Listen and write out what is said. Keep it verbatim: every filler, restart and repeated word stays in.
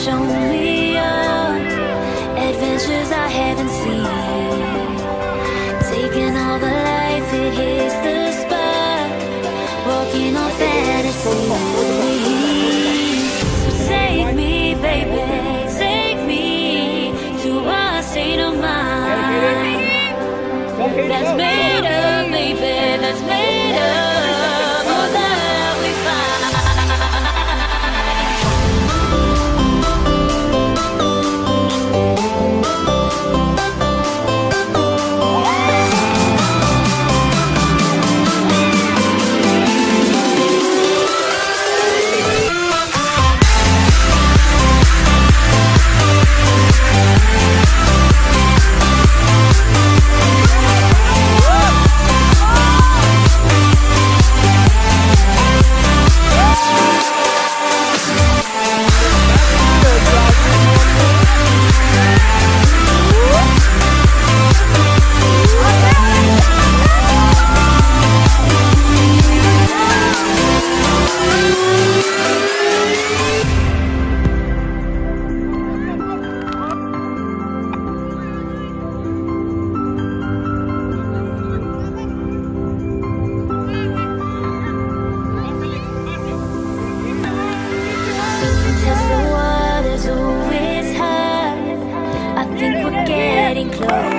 show me your adventures I haven't seen. Taking all the life, it hits the spot. Walking on fantasy. So take me, baby, take me to a state of mind that's made up, baby, that's made up of the love we getting close.